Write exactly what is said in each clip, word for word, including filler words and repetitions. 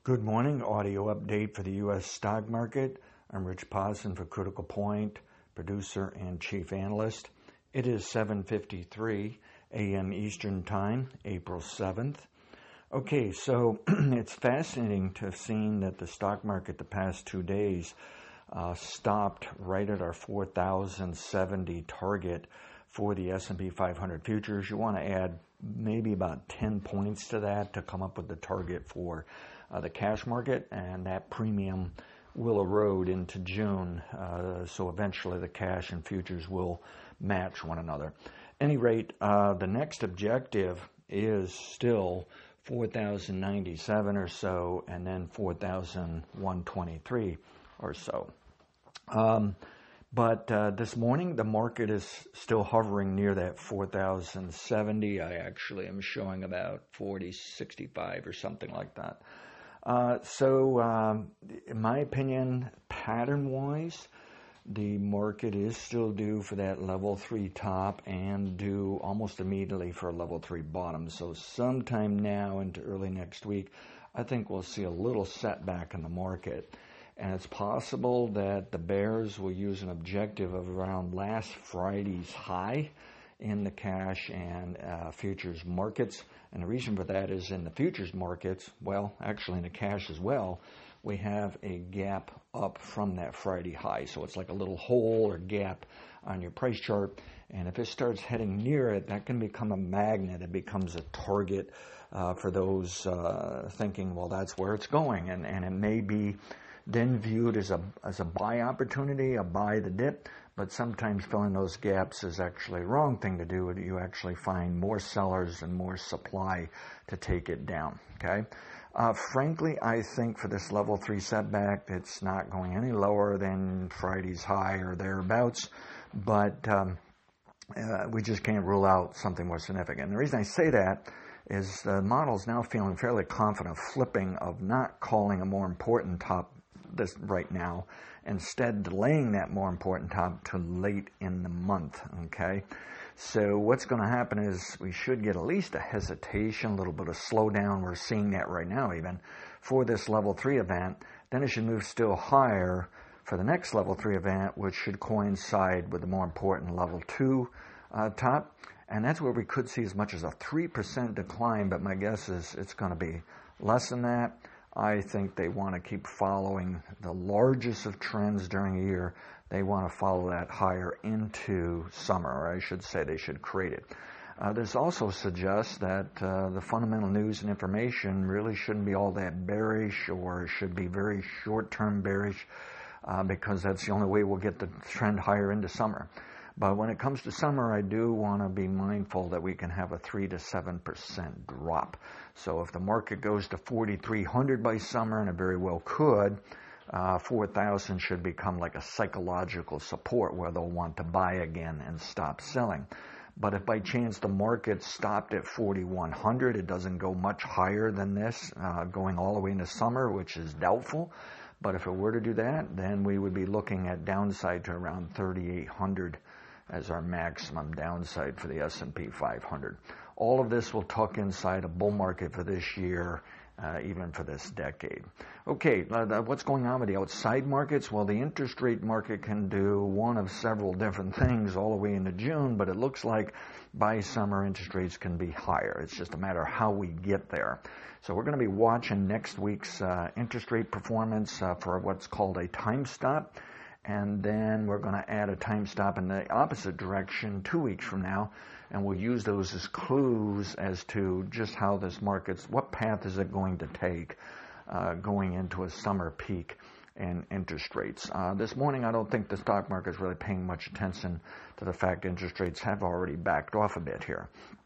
Good morning. Audio update for the U S stock market. I'm Rich Posen for Critical Point, producer and chief analyst. It is seven fifty-three a m Eastern Time, April seventh. Okay, so it's fascinating to have seen that the stock market the past two days uh, stopped right at our four thousand seventy target for the S and P five hundred futures. You want to add maybe about ten points to that to come up with the target for uh, the cash market, and that premium will erode into June. Uh, so eventually the cash and futures will match one another. At any rate, uh, the next objective is still four thousand ninety-seven or so, and then four thousand one hundred twenty-three or so. Um, But uh, this morning, the market is still hovering near that four thousand seventy. I actually am showing about forty sixty-five or something like that. Uh, so, um, in my opinion, pattern-wise, the market is still due for that level three top and due almost immediately for a level three bottom. So sometime now into early next week, I think we'll see a little setback in the market. And it's possible that the bears will use an objective of around last Friday's high in the cash and uh, futures markets. And the reason for that is in the futures markets, well, actually in the cash as well, we have a gap up from that Friday high. So it's like a little hole or gap on your price chart. And if it starts heading near it, that can become a magnet. It becomes a target uh, for those uh, thinking, well, that's where it's going. And, and it may be then viewed as a as a buy opportunity, a buy the dip, but sometimes filling those gaps is actually a wrong thing to do. You actually find more sellers and more supply to take it down, okay? Uh, frankly, I think for this level three setback, it's not going any lower than Friday's high or thereabouts, but um, uh, we just can't rule out something more significant. And the reason I say that is the model's now feeling fairly confident of flipping, of not calling a more important top this right now, instead delaying that more important top to late in the month, okay? So what's going to happen is we should get at least a hesitation, a little bit of slowdown. We're seeing that right now even for this level three event. Then it should move still higher for the next level three event, which should coincide with the more important level two uh, top. And that's where we could see as much as a three percent decline, but my guess is it's going to be less than that. I think they want to keep following the largest of trends during a year. They want to follow that higher into summer, or I should say they should create it. Uh, this also suggests that uh, the fundamental news and information really shouldn't be all that bearish, or should be very short-term bearish, uh, because that's the only way we'll get the trend higher into summer. But when it comes to summer, I do want to be mindful that we can have a three to seven percent drop. So if the market goes to forty-three hundred by summer, and it very well could, uh, four thousand should become like a psychological support where they'll want to buy again and stop selling. But if by chance the market stopped at forty-one hundred, it doesn't go much higher than this, uh, going all the way into summer, which is doubtful. But if it were to do that, then we would be looking at downside to around thirty-eight hundred as our maximum downside for the S and P five hundred. All of this will tuck inside a bull market for this year, uh, even for this decade. Okay, uh, what's going on with the outside markets? Well, the interest rate market can do one of several different things all the way into June, but it looks like by summer interest rates can be higher. It's just a matter of how we get there. So we're going to be watching next week's uh, interest rate performance uh, for what's called a time stop. And then we're going to add a time stop in the opposite direction two weeks from now, and we'll use those as clues as to just how this market's, what path is it going to take uh, going into a summer peak in interest rates. Uh, this morning, I don't think the stock market is really paying much attention to the fact interest rates have already backed off a bit here.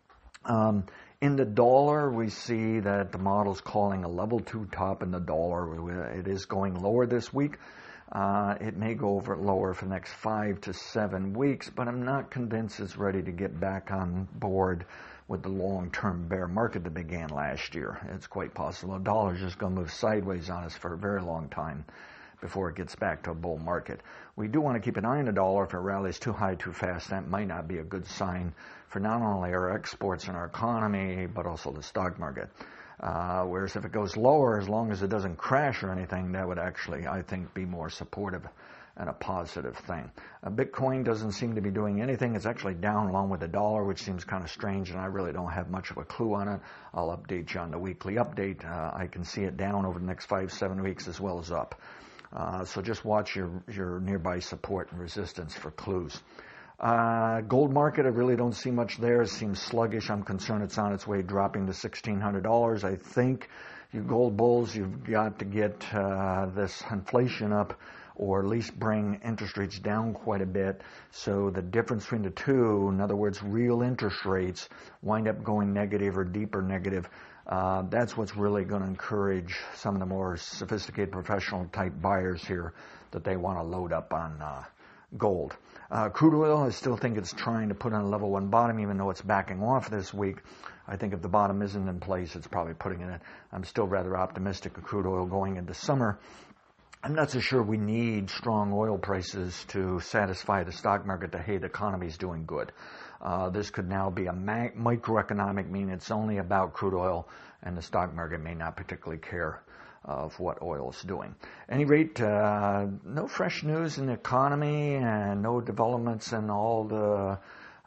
Um, in the dollar, we see that the model's calling a level two top in the dollar. It is going lower this week. Uh, it may go over lower for the next five to seven weeks, but I'm not convinced it's ready to get back on board with the long-term bear market that began last year. It's quite possible the dollar's just going to move sideways on us for a very long time before it gets back to a bull market. We do want to keep an eye on the dollar. If it rallies too high too fast, that might not be a good sign for not only our exports and our economy, but also the stock market. Uh, whereas if it goes lower, as long as it doesn't crash or anything, that would actually, I think, be more supportive and a positive thing. Uh, Bitcoin doesn't seem to be doing anything. It's actually down along with the dollar, which seems kind of strange, and I really don't have much of a clue on it. I'll update you on the weekly update. Uh, I can see it down over the next five, seven weeks as well as up. Uh, so just watch your, your nearby support and resistance for clues. Uh, gold market, I really don't see much there. It seems sluggish. I'm concerned it's on its way dropping to sixteen hundred dollars. I think you gold bulls, you've got to get uh, this inflation up, or at least bring interest rates down quite a bit. So the difference between the two, in other words, real interest rates, wind up going negative or deeper negative. Uh, that's what's really going to encourage some of the more sophisticated professional type buyers here, that they want to load up on uh, gold. Uh, crude oil, I still think it's trying to put on a level one bottom, even though it's backing off this week. I think if the bottom isn't in place, it's probably putting it in. I'm still rather optimistic of crude oil going into summer. I'm not so sure we need strong oil prices to satisfy the stock market to, hey, the economy's doing good. Uh, this could now be a ma- microeconomic, meaning it's only about crude oil, and the stock market may not particularly care of what oil is doing. At any rate, uh, no fresh news in the economy and no developments in all the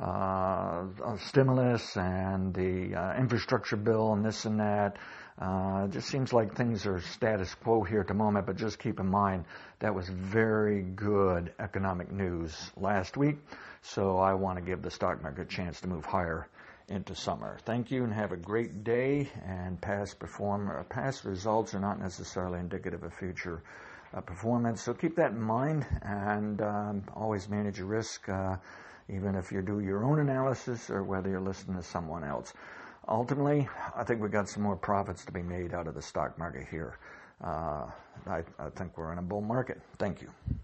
uh, stimulus and the uh, infrastructure bill and this and that. Uh, it just seems like things are status quo here at the moment, but just keep in mind that was very good economic news last week, so I want to give the stock market a chance to move higher into summer. Thank you and have a great day. And past perform uh, past results are not necessarily indicative of future uh, performance, so keep that in mind, and um, always manage your risk, uh, even if you do your own analysis or whether you're listening to someone else. Ultimately, I think we've got some more profits to be made out of the stock market here. Uh, I, I think we're in a bull market. Thank you.